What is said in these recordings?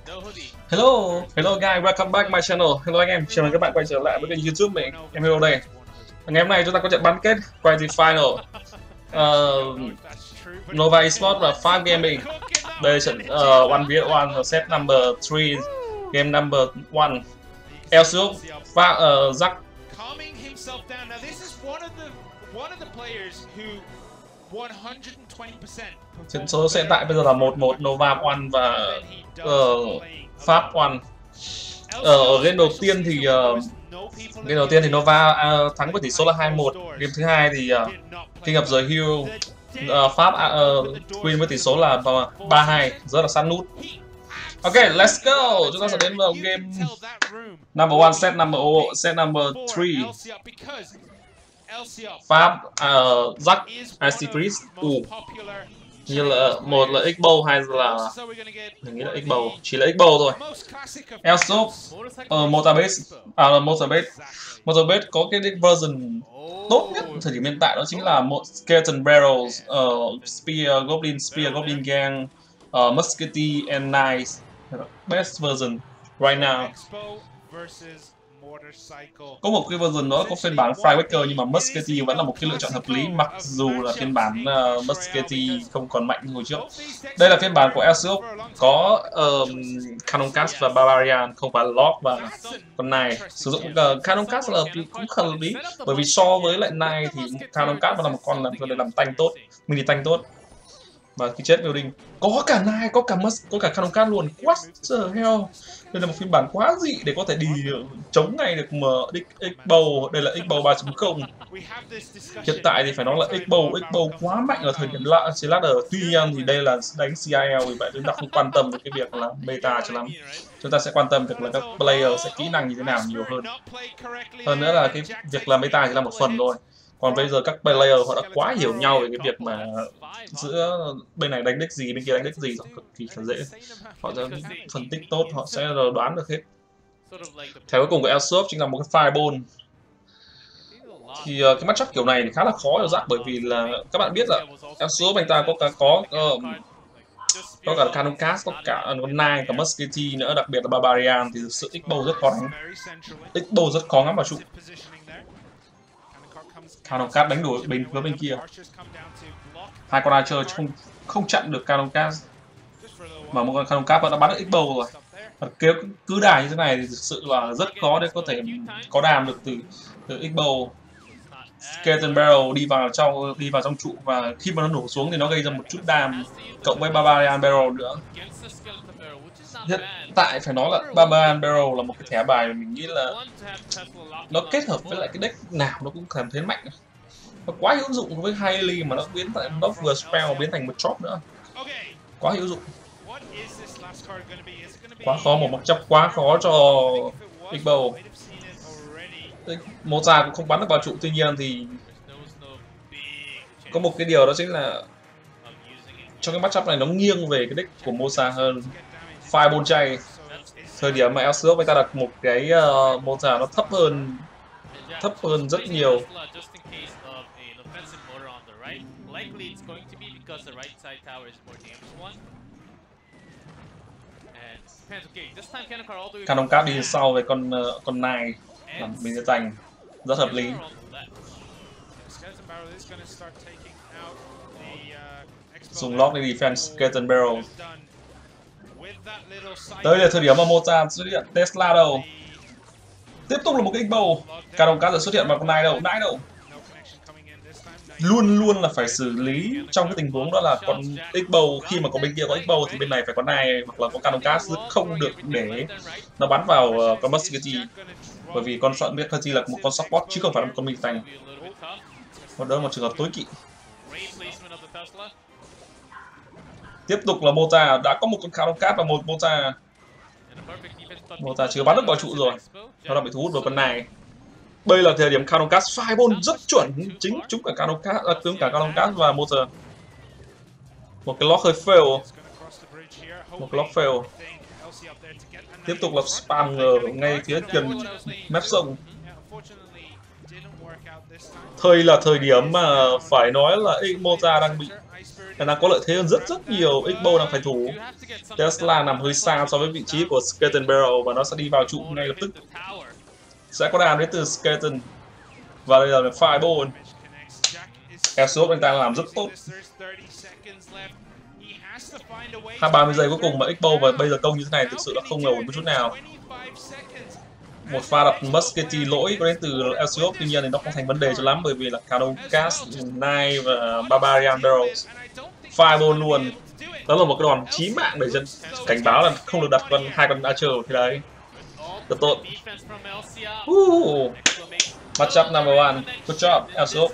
Hello guys, welcome back my channel. Hello anh em, chào mừng các bạn quay trở lại với kênh YouTube mình. Em Hero đây. Ngày hôm nay chúng ta có trận bán kết quay final Nova Esports và Five Gaming. Đây là trận 1v1 set number 3, game number 1. Elsup và Zack. Trận số hiện tại bây giờ là 1-1 Nova One và Pháp One. Ở game đầu tiên thì Nova thắng với tỷ số là 2-1. Game thứ hai thì King of the Hill Pháp win với tỷ số là 3-2, rất là sát nút. Ok, let's go. Chúng ta sẽ đến vào game number 1, set number 3. Pháp Zack IC Priest. Như là một là X-Bow hay là mình nghĩ là X-Bow, chỉ là X-Bow thôi. Elsup Motorbase có cái version tốt nhất thời điểm hiện tại, đó chính là một Skeleton Barrels, Spear Goblin Gang, Musketeer and Knights. Best version right now. Có một cái version đó có phiên bản Firewaker, nhưng mà Musketeer vẫn là một cái lựa chọn hợp lý, mặc dù là phiên bản Musketeer không còn mạnh như hồi trước. Đây là phiên bản của Elsup, có Canon Cast và Barbarian, không phải Lord và con này. Sử dụng Canon Cast là cũng khá hợp lý, bởi vì so với lại này thì Canon Cast là một con làm tanh tốt, mini tanh tốt. Và khi chết building có cả Nai, có cả Canon Cast luôn. What the hell? Đây là một phiên bản quá dị để có thể đi chống ngay được X-Bow. Đây là X-Bow 3.0. Hiện tại thì phải nói là X-Bow quá mạnh ở thời điểm ladder. Tuy nhiên thì đây là đánh CIL, vì vậy chúng ta không quan tâm về cái việc là meta cho lắm. Chúng ta sẽ quan tâm việc là các player sẽ kỹ năng như thế nào nhiều hơn. Hơn nữa là cái việc là meta chỉ là một phần thôi. Còn bây giờ các player họ đã quá hiểu nhau về cái việc mà giữa bên này đánh deck gì, bên kia đánh deck gì rồi, cực kỳ là dễ. Họ sẽ phân tích tốt, họ sẽ đoán được hết. Theo cuối cùng của Elsup chính là một cái Fireball. Thì cái matchup kiểu này thì khá là khó cho Zack, bởi vì là các bạn biết là Elsup anh ta có cả Canon Cast, có cả con Knight, cả Musketeer nữa, đặc biệt là Barbarian, thì thực sự X-Bow rất khó đánh. X-Bow rất khó ngắm vào trụ. Canon Cast đánh đuổi bên kia. Hai con Archer không chặn được Canon Cast, mà một con Canon Cast vẫn đã bắn được X-Bow rồi. Và cứ đài như thế này thì thực sự là rất khó để có thể có đàm được từ X-Bow. Skeleton Barrel đi vào trong trụ, và khi mà nó nổ xuống thì nó gây ra một chút đam, cộng với Barbarian Barrel nữa. Hiện tại phải nói là Barbarian Barrel là một cái thẻ bài mà mình nghĩ là nó kết hợp với lại cái deck nào nó cũng cảm thấy mạnh. Nó quá hữu dụng với Hailey, mà nó vừa spell biến thành một chop nữa. Quá hữu dụng. Quá khó, một matchup quá khó cho X-Bow. Moza cũng không bắn được vào trụ, tuy nhiên thì có một cái điều đó chính là trong cái matchup này nó nghiêng về cái deck của Moza hơn. Fireball chay. Thời điểm mà Elsup anh ta đặt một cái Moza nó thấp hơn rất nhiều. Canon Cast đi sau về con này làm mình sẽ giành rất hợp lý. Dùng lock để defense Skeleton Barrel. Tới là thời điểm mà Moza xuất hiện Tesla đâu. Tiếp tục là một cái X-Bow. Canon Cast xuất hiện vào con này đâu, nãy đâu. Luôn là phải xử lý trong cái tình huống đó là con X-Bow, khi mà có bên kia có X-Bow thì bên này phải có này hoặc là có Canon Cast, không được để nó bắn vào con Musketeer, bởi vì con Musketeer là một con support chứ không phải là một con mini tank. Đó là một trường hợp tối kỵ. Tiếp tục là Moza, đã có một con Canon Cast và một Moza chưa bắn được vào trụ rồi, nó đang bị thu hút vào con này. Đây là thời điểm Canon Cast Fireball rất chuẩn, chính chúng cả Canon Cast và Moza. Một cái lock hơi fail. Tiếp tục là spam ngay phía gần map sông. Thời điểm mà phải nói là Moza đang bị đang có lợi thế hơn rất nhiều. Xbox đang phải thủ. Tesla nằm hơi xa so với vị trí của Skeleton Barrel và nó sẽ đi vào trụ ngay lập tức. Sẽ có đam đến từ Skeleton. Và đây là Fireball. Airsoft anh ta làm rất tốt. 30 giây cuối cùng mà Xbox và bây giờ công như thế này thực sự là không ổn một chút nào. Một pha đập Musketeer lỗi có đến từ Airsoft, tuy nhiên thì nó không thành vấn đề cho lắm bởi vì là Canon Cast, Knife và Barbarian Barrels. Fireball luôn. Đó là một cái đòn chí mạng để cảnh báo là không được đặt hai con Archer thì đấy. Rất tốt. Matchup number 1. Good job, Airsoft.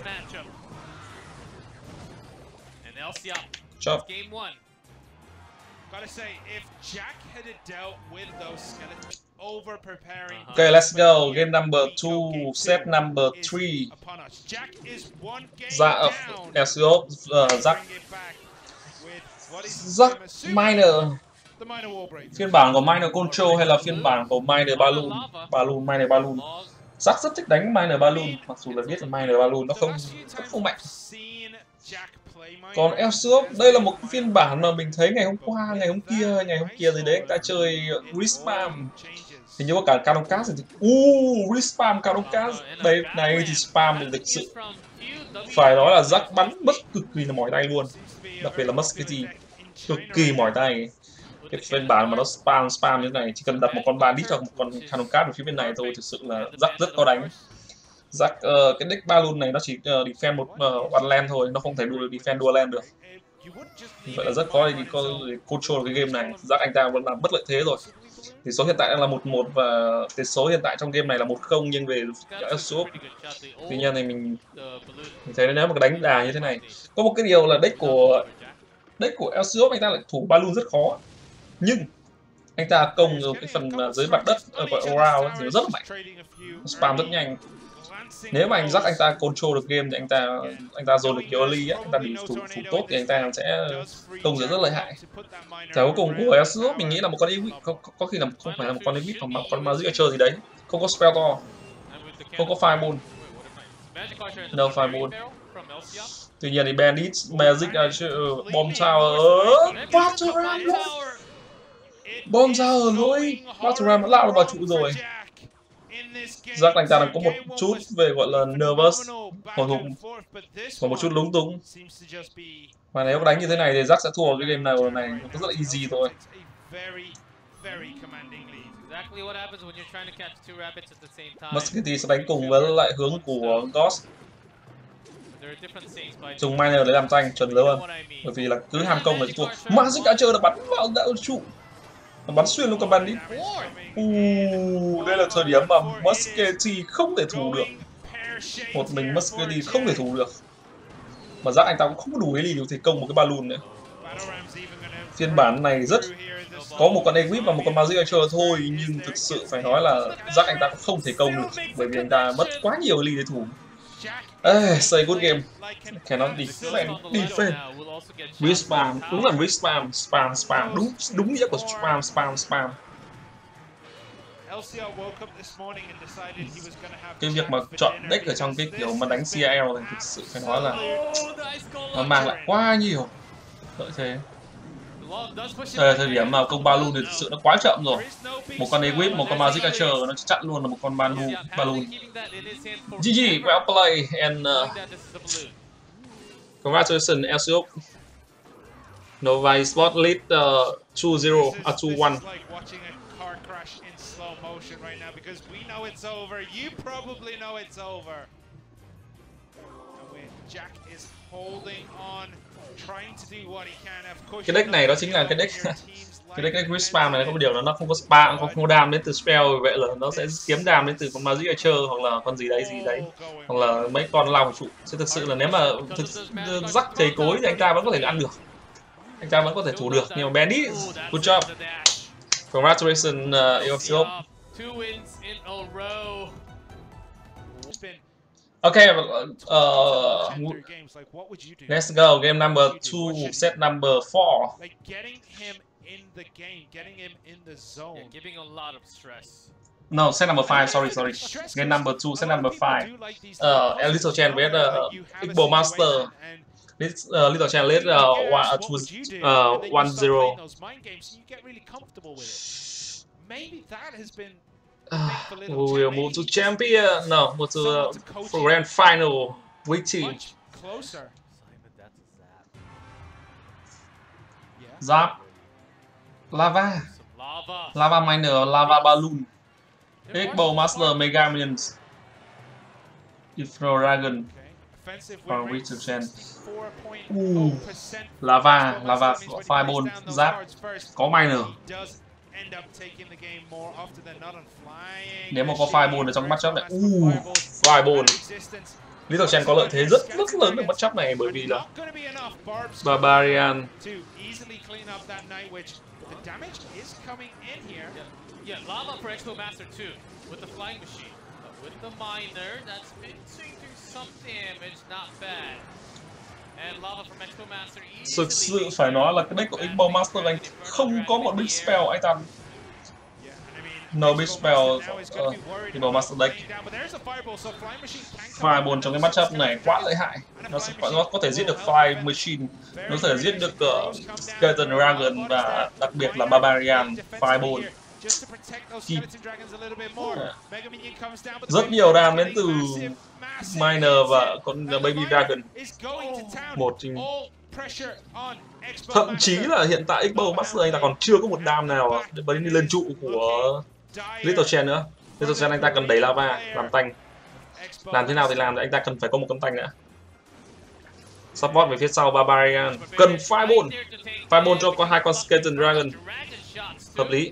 Job. Okay, let's go. Game number 2, set number 3. Airsoft, Zack Miner. Phiên bản của Miner Control hay là phiên bản của Miner Balloon? Miner Balloon. Zack rất thích đánh Miner Balloon, mặc dù là biết là Miner Balloon nó không mạnh. Còn Airsoft, đây là một phiên bản mà mình thấy ngày hôm qua, ngày hôm kia gì đấy anh ta chơi Respam. Hình như có cả Canon Cast thì Respam Canon Cast. Đây này thì spam thì thực sự phải nói là Zack bắn bất cực kỳ là mỏi tay luôn. Đặc biệt là Musketeer cực kỳ mỏi tay. Cái phiên bản mà nó spam như thế này, chỉ cần đặt một con bandit hoặc một con Canon Cast ở phía bên này thôi, thực sự là Zack rất có đánh. Zack, cái deck Balloon này nó chỉ defend một one land thôi, nó không thể defend dual land được. Vậy là rất khó để control cái game này. Zack anh ta vẫn làm bất lợi thế rồi. Tỷ số hiện tại đang là 1-1 và tỷ số hiện tại trong game này là 1-0 nhưng về Airsoft. Tuy nhiên thì mình thấy nếu mà đánh đà như thế này, có một cái điều là deck của Airsoft anh ta lại thủ Balloon rất khó. Nhưng anh ta công ở cái phần dưới mặt đất ở around thì nó rất là mạnh, spam rất nhanh. Nếu mà Zack anh ta control được game thì anh ta dồn được kiểu early á, anh ta bị thủ tốt thì anh ta sẽ công rất lợi hại. Giải cuối cùng của Airsoft mình nghĩ là một con Ewit, có khi là không phải là một con Ewit mà một con Magic Archer gì đấy, không có spell to, không có Fireball, no Fireball. Tuy nhiên thì Bandit, Magic Archer, Bomb Tower, Battleram luôn, Bomb Tower lỗi, Battleram đã lao vào trụ rồi. Zack anh ta đang có một chút về gọi là nervous, hồi hộp, và một chút lúng túng. Và nếu đánh như thế này thì Zack sẽ thua cái game này rất là easy thôi. Musketeer sẽ đánh cùng với lại hướng của Ghost. Dùng Miner để làm tranh chuẩn luôn, bởi vì là cứ ham công là thua. Magic Archer đã bắn vào đạo trụ, bắn xuyên luôn con bandit. Đây là thời điểm mà Musketeer không thể thủ được. Một mình Musketeer không thể thủ được. Mà Zack anh ta cũng không có đủ lý để thể công một cái Balloon nữa. Phiên bản này rất có một con Ewit và một con Magic Archer thôi, nhưng thực sự phải nói là Zack anh ta cũng không thể công được, bởi vì anh ta mất quá nhiều lý để thủ. Say good game. Cannot defend. Respam, đúng là respam, spam, đúng nghĩa của spam. Cái việc mà chọn deck ở trong cái kiểu mà đánh CL thì thực sự phải nói là nó mang lại quá nhiều lợi thế. Thời điểm mà công Balloon thì thực sự nó quá chậm rồi. Một con Ewit, một con Magic Archer nó chặn luôn là một con Balloon. GG, well play and congratulations Airsoft. Nova Sport lead 2-0, 2-1. Cái deck này đó chính là cái deck Respam này, có một điều là nó không có spam, không có đam đến từ spell, vậy là nó sẽ kiếm đam đến từ con Magic Archer hoặc là con gì đấy, hoặc là mấy con lao trụ. Chứ thực sự là nếu mà Zack thầy cối thì anh ta vẫn có thể ăn được, anh ta vẫn có thể thủ được, nhưng mà Bandit, good job, congratulations Airsoft. Okay, let's go. Game number 2, set number 4. Like getting him in the game, getting him in the zone. Yeah, giving a lot of stress. No, set number 5, sorry. Game number 2, set number 5. Little Chen with Igbo Master. Little Chen led 1-0. We will move to champion. No, move to grand final. Waiting. Zap. Lava. Lava Miner, Lava Balloon. Igbo Master Mega Minions. Ifro Dragon. Or Little Chen. Lava Fireball, Giáp. Có Miner. Nếu mà có Fireball ở trong matchup này, Fireball. Little Chen có lợi thế rất lớn ở matchup này bởi vì là Barbarian. Yeah, lava for Expo Master too, with the flying machine. But with the miner, that's been doing some damage, not bad. And lava from Expo Master Thực sự phải nói là cái deck của Igbo Master anh không có một big spell anh ta. No big spell Igbo Master deck. Fireball trong cái matchup này quá lợi hại. Nó có thể giết được Fire Machine, nó có thể giết được Skeleton Dragon và đặc biệt là Barbarian Fireball. Rất nhiều đam đến từ Miner và con Baby Dragon. Thậm chí là hiện tại Igbo Master anh ta còn chưa có một đam nào để đi lên trụ của Little Chen nữa. Little Chen anh ta cần đẩy lava làm tanh. Làm thế nào thì làm, anh ta cần phải có một con tanh nữa. Support về phía sau Barbarian cần Fireball. Fireball cho có 2 con Skeleton Dragon. Hợp lý.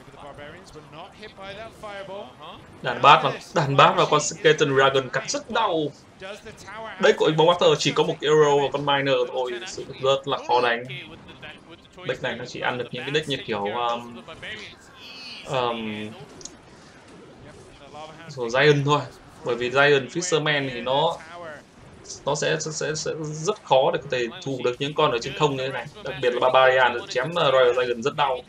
Đàn bát và con Skeleton Dragon cắt rất đau. Đấy của Igbo Master chỉ có một Arrow và con Miner thôi, sự rất là khó đánh. Deck này nó chỉ ăn được những cái deck như kiểu Giant thôi, bởi vì Giant Fisherman thì nó sẽ rất khó để có thể thủ được những con ở trên không như thế này, đặc biệt là Barbarian chém Royal Giant rất đau.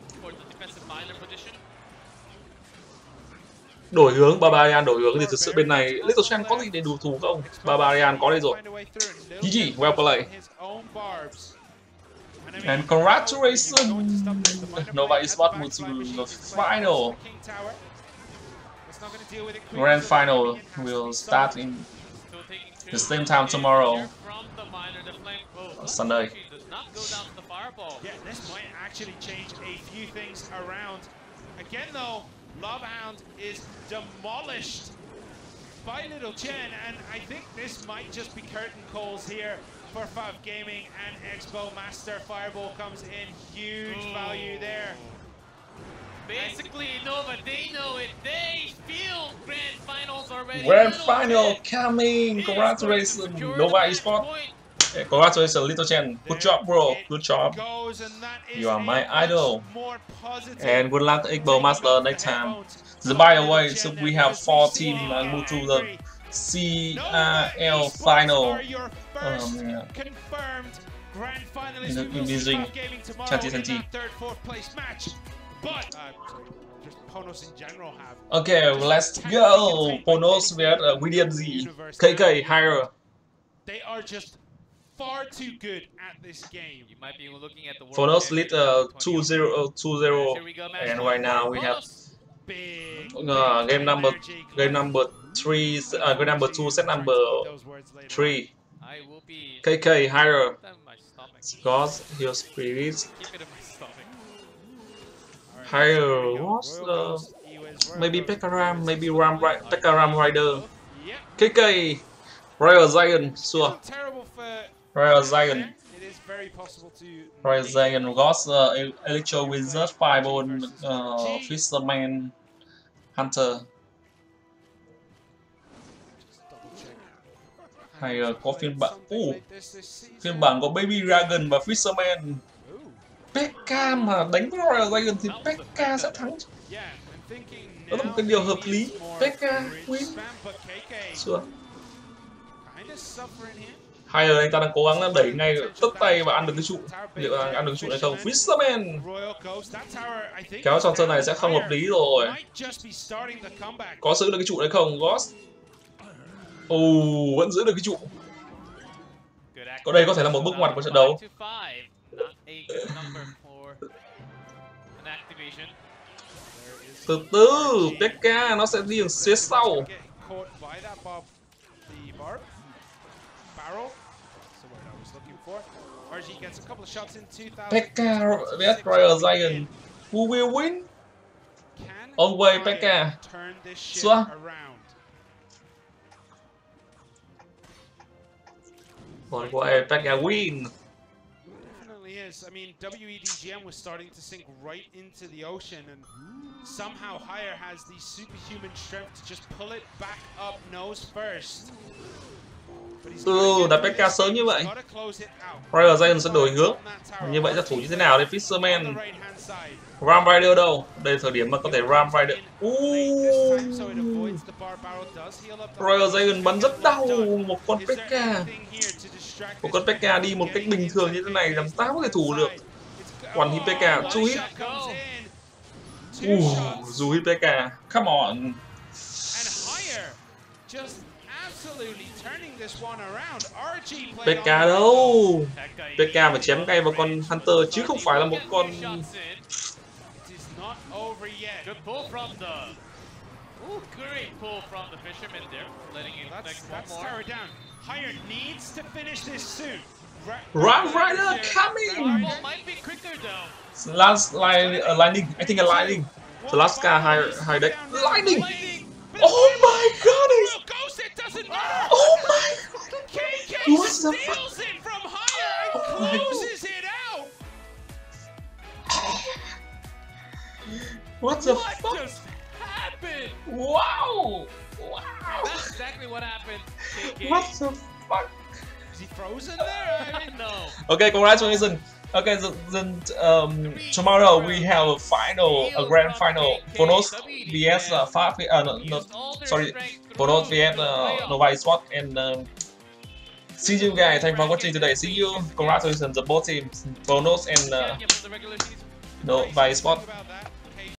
Đổi hướng, Barbarian đổi hướng thì thực sự bên này Little Chen có gì để đủ thủ không? Barbarian có đây rồi. GG, well play. And congratulations! Nova Esports move to the final. Grand final will start in the same time tomorrow, Sunday. Yeah, this might actually change a few things around. Again though, Lava Hound is demolished by Little Chen, and I think this might just be curtain calls here for Fav Gaming and Expo Master. Fireball comes in, huge value there. Basically, Nova, they know it. They feel grand finals already. Grand final coming! Congratulations, Nova Esports. Hey, congratulations, Little Chen. Good job, bro. Good job. You are my idol. And good luck, Igbo Master, next time. By the way, so we have 4 teams move to the CRL final. In Beijing 2020. Okay, let's go. Ponos with William Z. KK higher. They are just far too good at this game. You might be looking at the Ponos lead 2-0, and right now we have game number 3, game number 2, set number 3. KK higher. Because your spirit higher was maybe Pekaram, maybe Pekaram Rider. KK Royal Giant, sure. Royal Giant. Royal Giant got Electro Wizard, Fireball, Fisherman, Hunter. Hay có phiên bản có Baby Dragon và Fisherman. Pekka mà đánh với Royal Giant thì Pekka sẽ thắng. Đó là một cái điều hợp lý. Pekka win. Sure. Hire anh ta đang cố gắng đẩy ngay tất tay và ăn được cái trụ. Liệu là ăn được cái trụ này không? Fisherman kéo trong sân này sẽ không hợp lý rồi. Có giữ được cái trụ đấy không? Ghost. Vẫn giữ được cái trụ. Có đây có thể là một bước ngoặt của trận đấu. Từ từ, PK nó sẽ đi ở phía sau. PK vs Royal Giant. Who will win? Always PK. Sure. Always PK win. Is. I mean, WEDGM was starting to sink right into the ocean, and somehow Hire has the superhuman strength to just pull it back up nose first. Đặt PK sớm như vậy. Royal Giant sẽ đổi hướng. Như vậy sẽ thủ như thế nào đây? Fisherman. Ram Rider đâu? Đây là thời điểm mà có thể Ram Rider. Royal Giant bắn rất đau một con PK. Một con PK đi một cách bình thường như thế này làm sao có thể thủ được. Còn hit PK, chú hit. Dù hit PK. Come on. PK đâu? PK mà chém ngay vào con Hunter chứ không phải là một con. Hire needs to finish this soon. Ram Rider coming! Last line, lightning. I think a lightning. The last guy high deck. Lightning! Oh my god! Oh my god! What the fuck? What the fuck? Just happened? Wow! That's exactly what happened. KK. What the fuck? Is he frozen there? I don't know. Okay, congratulations. Okay, then tomorrow we have a grand final. Phonos vs Phonos vs Nova Esports, and see you guys. Thanks for watching today. See you. Congratulations the both teams, Phonos and Nova Esports.